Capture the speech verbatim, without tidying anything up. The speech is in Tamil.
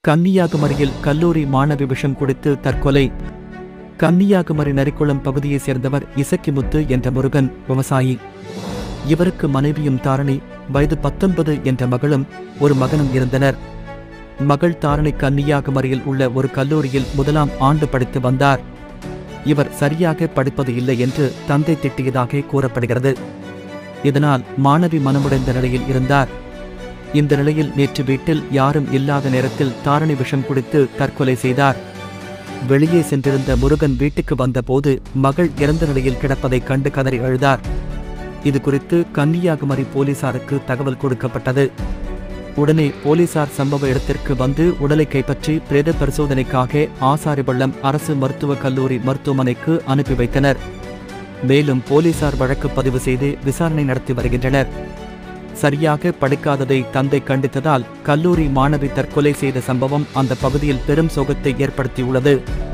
கன்னியாகுமரியில் கல்லூரி மாணவி விஷம் குடித்து தற்கொலை. கன்னியாகுமரி நரிக்குளம் பகுதியைச் சேர்ந்தவர் இசக்கிமுத்து என்ற முருகன், விவசாயி. இவருக்கு மனைவியும் தாரணி, வயது பத்தொன்பது என்ற மகளும் ஒரு மகனும் இருந்தனர். மகள் தாரணி கன்னியாகுமரியில் உள்ள ஒரு கல்லூரியில் முதலாம் ஆண்டு படித்து வந்தார். இவர் சரியாக படிப்பது இல்லை என்று தந்தை திட்டியதாக கூறப்படுகிறது. இதனால் மாணவி மனமுடைந்த நிலையில் இருந்தார். இந்த நிலையில் நேற்று வீட்டில் யாரும் இல்லாத நேரத்தில் தாரணி விஷம் குடித்து தற்கொலை செய்தார். வெளியே சென்றிருந்த முருகன் வீட்டுக்கு வந்தபோது மகள் இறந்த நிலையில் கிடப்பதைக் கண்டு கதறி அழுதார். இதுகுறித்து கன்னியாகுமரி போலீசாருக்கு தகவல் கொடுக்கப்பட்டது. உடனே போலீசார் சம்பவ இடத்திற்கு வந்து உடலை கைப்பற்றி பிரேத பரிசோதனைக்காக ஆசாரிபள்ளம் அரசு மருத்துவக் கல்லூரி மருத்துவமனைக்கு அனுப்பி வைத்தனர். மேலும் போலீசார் வழக்கு பதிவு செய்து விசாரணை நடத்தி வருகின்றனர். சரியாக படிக்காததை தந்தை கண்டித்ததால் கல்லூரி மாணவி தற்கொலை செய்த சம்பவம் அந்த பகுதியில் பெரும் சோகத்தை ஏற்படுத்தியுள்ளது.